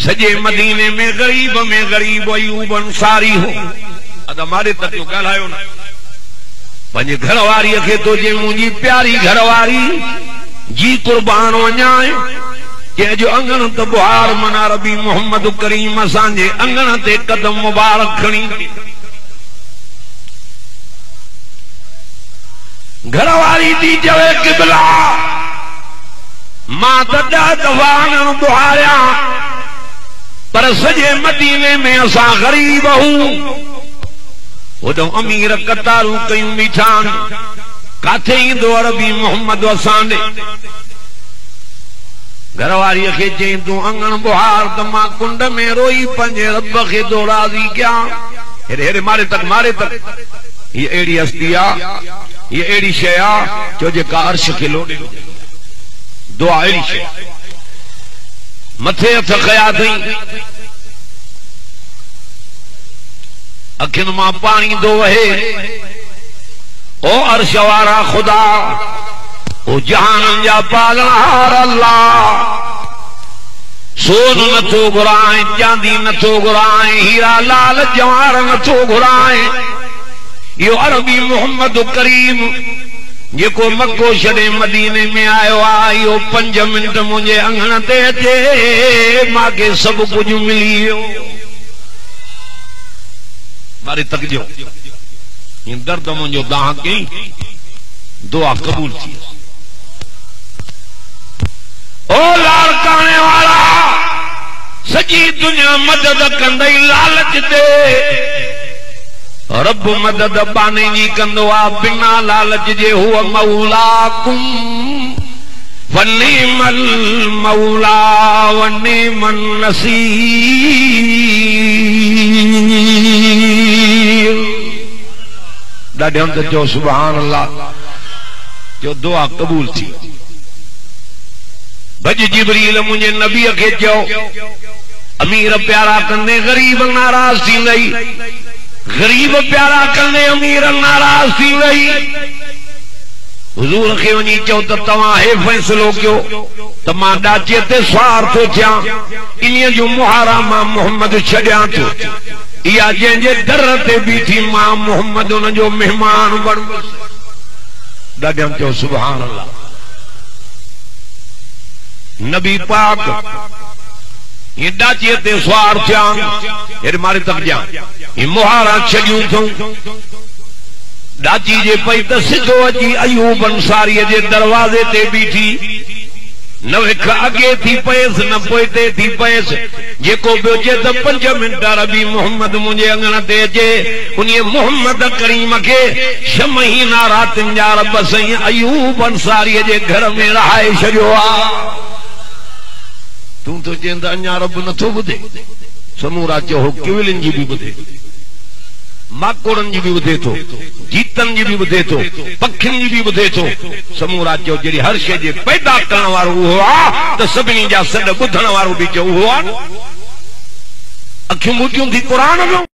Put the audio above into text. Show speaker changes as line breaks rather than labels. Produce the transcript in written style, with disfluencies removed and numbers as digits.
सजे मदीने में गरीब अयूब अंसारी हो अदा मारे तक ॻाल्हायो न पंहिंजे घरवारीअ खे तो जे मुंहिंजी प्यारी घरवारी जी कुर्बान वञाए कंहिंजो अंगण त बुहार मना रबी मोहम्मद करीम असांजे अंगण ते कदम मुबारक खणी घरवारी थी चवे क़िबला मां त ॾह दफ़ा अंगण बुहारिया पर सॼे मदीने में असां गरीब हूं होॾो अमीर कतारूं कयूं बीठान काथे ईंदो अरबी मोहम्मद असां ॾे घरवारीअ खे चई तूं अंगण बुहार त मां कुंड में रोई पंहिंजे रब खे तो राज़ी कयां हेॾे हेॾे मारे तक हीअ अहिड़ी हस्ती आहे हीअ अहिड़ी शइ आहे जो जेका अर्श खे लोॾे दुआ अहिड़ी शइ मथे हथ खया अथई अखियुनि मां पाणी थो वहे ओ अर्श वारा खुदा ओ जहान जा पालनहार अल्लाह सोन नथो घुराए चांदी नथो घुराए हीरा लाल जवाहर नथो घुराए यो अरबी मोहम्मद करीम जेको मक्को छॾे मदीने में आयो आहे इहो 5 मिंट मुंहिंजे अंगण ते अचे मूंखे सभु कुझु मिली वियो मारे तकजो इन दर्द मुंहिंजो दाह कई दुआ कबूल थी ओ लाड़काने वाला सॼी दुनिया मदद कंदई लालच दे रब मदद बाने जी कंदो आ बिना लालच जे हुआ मौलाकुम वनीमल मौला वनीमन नसीर ॾाढे हंध जो सुभान अल्लाह जो दुआ कबूल थी भज जिब्रील मुंहिंजे नबीअ खे चयो अमीर प्यारा कंदे गरीब नाराज़ थी वई गरीब प्यारा कंदे अमीर नाराज़ थी वई हुजूर खे वञी चयो त तव्हां हे फ़ैसिलो कयो त मां ॾाचे ते सवार थो थियां इन्हीअ जो मुहारा मां मोहम्मद छॾियां थो इहा जंहिंजे दर ते बीठी मां मोहम्मद उन जो महिमान बणुसि ॾाढो चयो सुभान अल्लाह नबी पाक ये डाचे ते सवार थिया हेॾे मारे तक जा ये मुहारा छॾियूं अथऊं डाची जे पई त सिधो अची अयूब अंसारीअ जे दरवाज़े ते बीठी न विख अॻे थी पयसि न पोइते थी पयसि जेको ॿियो चए त 5 मिंट रबी मोहम्मद मुंहिंजे अंगण ते अचे उन मोहम्मद करीम खे 6 महीना रातिनि जा रब साईं अयूब अंसारीअ जे घर में रहाए छॾियो आहे तूं तो चवंदा अञा रब नथो ॿुधे समूरा चयो हो किविलिन जी बि ॿुधे माकोड़नि जी बि ॿुधे थो जीतनि जी बि ॿुधे थो पखियुनि जी बि ॿुधे थो समूरा चयो जहिड़ी हर शइ जे पैदा करण वारो उहो आहे त सभिनी जा सॾ ॿुधण वारो बि चयो उहो आहे अखियूं ॿुधियूं थी क़ुरान में